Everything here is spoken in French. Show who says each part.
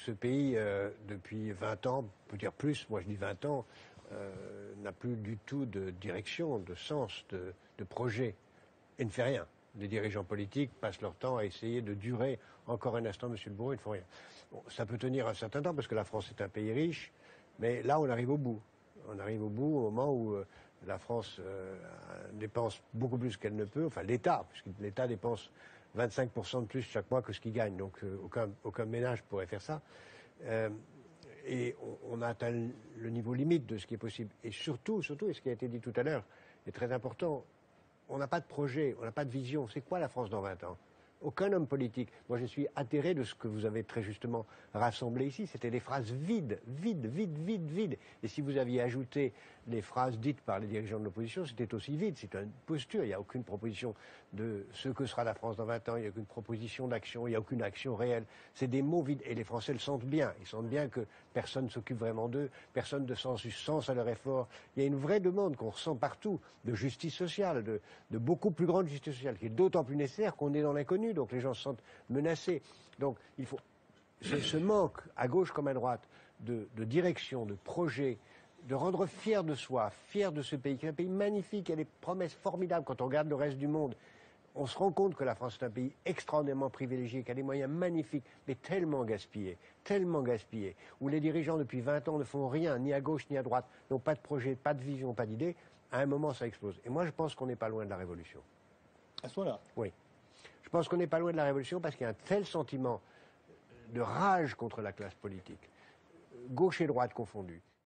Speaker 1: ce pays, depuis 20 ans, on peut dire plus, moi je dis 20 ans, n'a plus du tout de direction, de sens, de projet, et ne fait rien. Les dirigeants politiques passent leur temps à essayer de durer encore un instant, monsieur le Bourreau, ils ne font rien. Bon, ça peut tenir un certain temps, parce que la France est un pays riche, mais là on arrive au bout. On arrive au bout au moment où la France dépense beaucoup plus qu'elle ne peut, enfin l'État, puisque l'État dépense 25% de plus chaque mois que ce qu'il gagne, donc aucun ménage pourrait faire ça. Et on a atteint le niveau limite de ce qui est possible. Et surtout, et ce qui a été dit tout à l'heure est très important, on n'a pas de projet, on n'a pas de vision. C'est quoi la France dans 20 ans? Aucun homme politique. Moi, je suis atterré de ce que vous avez très justement rassemblé ici. C'était des phrases vides. Et si vous aviez ajouté les phrases dites par les dirigeants de l'opposition, c'était aussi vide. C'est une posture. Il n'y a aucune proposition de ce que sera la France dans 20 ans. Il n'y a aucune proposition d'action. Il n'y a aucune action réelle. C'est des mots vides. Et les Français le sentent bien. Ils sentent bien que personne ne s'occupe vraiment d'eux. Personne ne sent du sens à leur effort. Il y a une vraie demande qu'on ressent partout de justice sociale, de beaucoup plus grande justice sociale, qui est d'autant plus nécessaire qu'on est dans l'inconnu. Donc les gens se sentent menacés. Donc il faut ce manque, à gauche comme à droite, de direction, de projet, de rendre fier de soi, fier de ce pays, qui est un pays magnifique, il y a des promesses formidables. Quand on regarde le reste du monde, on se rend compte que la France est un pays extraordinairement privilégié, qui a des moyens magnifiques, mais tellement gaspillés, où les dirigeants depuis 20 ans ne font rien, ni à gauche ni à droite, n'ont pas de projet, pas de vision, pas d'idée. À un moment, ça explose. Et moi, je pense qu'on n'est pas loin de la révolution.
Speaker 2: À ce moment-là?
Speaker 1: Oui. Je pense qu'on n'est pas loin de la révolution parce qu'il y a un tel sentiment de rage contre la classe politique, gauche et droite confondues,